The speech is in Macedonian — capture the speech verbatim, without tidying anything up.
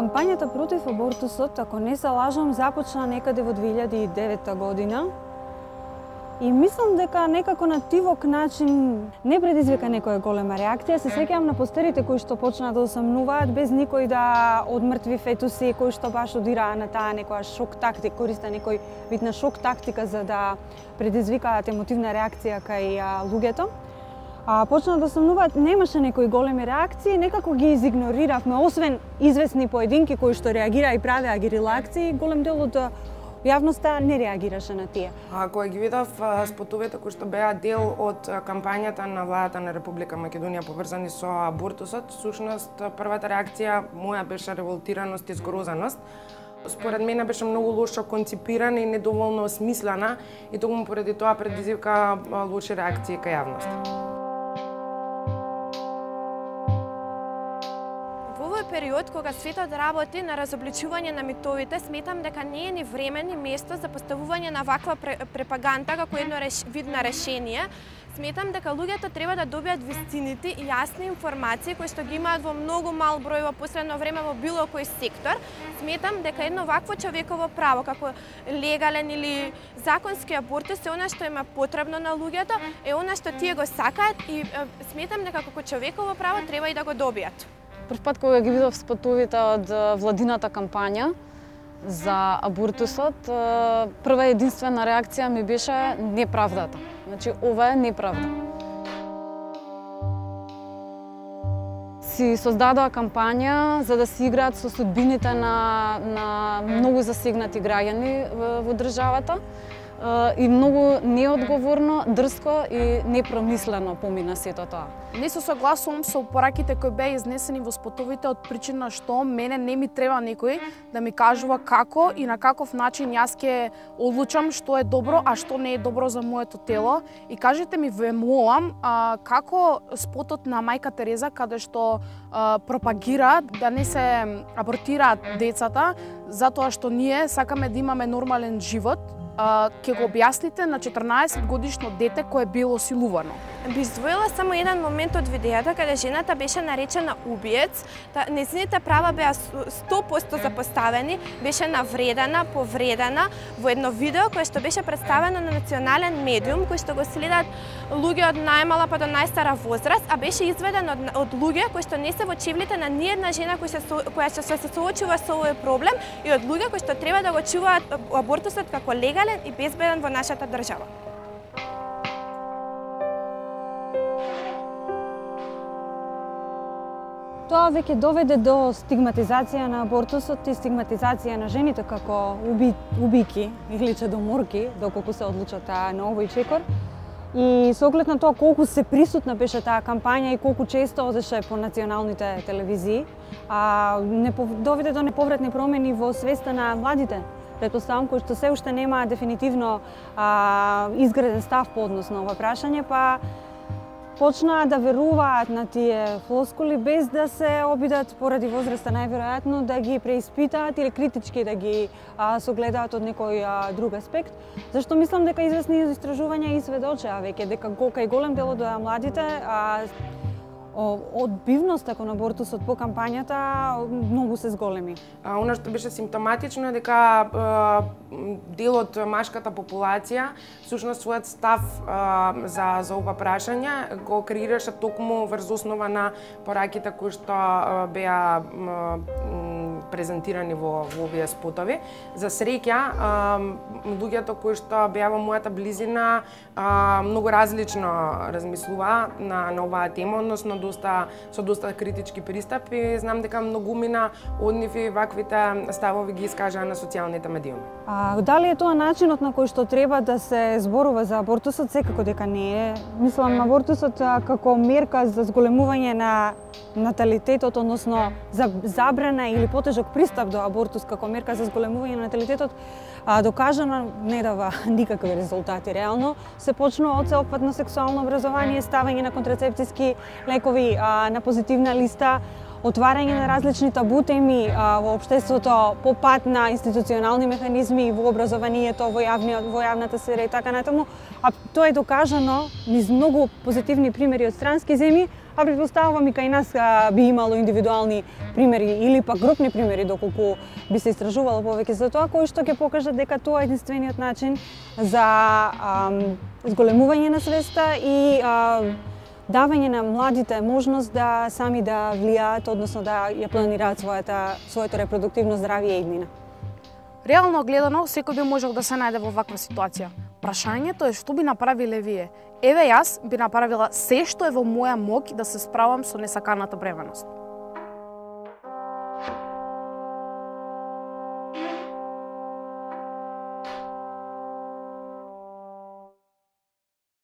Кампањата против абортусот, ако не се лажам, започна некаде во две илјади и девета година. И мислам дека некако на тивок начин не предизвика некоја голема реакција. Се сеќавам на постерите кои што почнаа да осамнуваат без никој да одмртви фетуси, кои што баш одираа на таа некоја шок тактика, користа некој вид на шок тактика за да предизвикаат емотивна реакција кај луѓето. А, почна да осамнуваат, немаше некои големи реакции, некако ги изигнориравме, освен известни поединки кои што реагираа и правеа ги реакции, голем дел од јавноста не реагираше на тие. А кога ги видов спотовите кои што беа дел од кампањата на владата на Република Македонија поврзани со абортусот, всушност првата реакција моја беше револтираност и згрозаност. Според мене беше многу лошо конципирана и недоволно осмислена и токму поради тоа предизвика лоши реакции кај јавноста. Период кога светот работи на разобличување на митовите, сметам дека не е ни време ни место за поставување на ваква пропаганда како едно реш... вид на решение. Сметам дека луѓето треба да добијат вистините и јасни информации кои што ги имаат во многу мал број во последно време во било кој сектор. Сметам дека едно вакво човеково право како легален или законски абортус е она што има потребно на луѓето, е она што тие го сакаат и сметам дека како човеково право треба и да го добијат. Прв пат кога ги видов спотовите од владината кампања за абортусот, прва единствена реакција ми беше неправдата. Значи, ова е неправда. Си создадоа кампања за да си играат со судбините на, на многу засегнати граѓани во државата и многу неодговорно, дрско и непромислено помина сето тоа. Не се согласувам со пораките кои беа изнесени во спотовите од причина што мене не ми треба некој да ми кажува како и на каков начин јас ќе одлучам што е добро, а што не е добро за моето тело. И кажете ми, ве молам, а, како спотот на мајка Тереза каде што а, пропагира да не се абортираат децата затоа што ние сакаме да имаме нормален живот, ќе го објасните на четрнаесет годишно дете кое било силувано? Би издвоила само еден момент од видеото каде жената беше наречена убиец. Нејзините права беа сто проценти запоставени, беше навредена, повредена во едно видео кое што беше представено на национален медиум кој што го следат луѓе од најмала па до најстара возраст, а беше изведен од, од луѓе кои што не се во чевлите на ниедна жена која се, која што се соочува со овој проблем и од луѓе кои што треба да го чуваат абортусот како легален и безбеден во нашата држава. Тоа веќе доведе до стигматизација на абортусот и стигматизација на жените како уби, убики или чедоморки, доколку се одлучат на овој чекор. И со оглед на тоа колку се присутна беше таа кампања и колку често одеше по националните телевизии, а, не доведе до неповратни промени во свеста на младите. Претпоставам, кои што се уште нема дефинитивно а, изграден став по однос на ова прашање, па почнаа да веруваат на тие флоскули без да се обидат поради возраста најверојатно да ги преиспитаат или критички да ги а, согледаат од некој а, друг аспект. Зашто мислам дека известни истражувања изведочеа веќе дека кај голем дел од младите а, одбивноста кон абортусот по кампањата многу се зголеми. А, она што беше симптоматично е дека а, дел од машката популација всушност својот став а, за за ова прашање го креираше токму врз основа на пораките кои што а, беа а, презентирани во, во овие спотови. За среќа, луѓето кои што беа во мојата близина а, многу различно размислуваа на, на оваа тема, односно доста со доста критички пристап и знам дека многумина од нив и ваквите ставови ги искажаа на социјалните медиуми. А дали е тоа начинот на кој што треба да се зборува за абортусот? Секако дека не е. Мислам абортусот како мерка за зголемување на наталитетот, односно за забрана или потежок пристап до абортус како мерка за зголемување на наталитетот, а, докажано не дава никакви резултати. Реално се почнува од сеопфатно сексуално образование, ставање на контрацептиски лекови а, на позитивна листа, отварање на различни табу теми во општеството по пат на институционални механизми во образованието, во јавниот, во јавната сфера и така натаму, а тоа е докажано низ многу позитивни примери од странски земји, а претпоставувам и кај нас би имало индивидуални примери или пак групни примери доколку би се истражувало повеќе за тоа, кои што ќе покажат дека тоа е единствениот начин за ам, зголемување на свеста и а, давање на младите можност да сами да влијаат, односно да ја планираат својата, своето репродуктивно здравје и иднина. Реално гледано, секој би можел да се најде во ваква ситуација. Прашањето е што би направиле вие? Еве јас би направила се што е во моја моќ да се справам со несаканата бременност.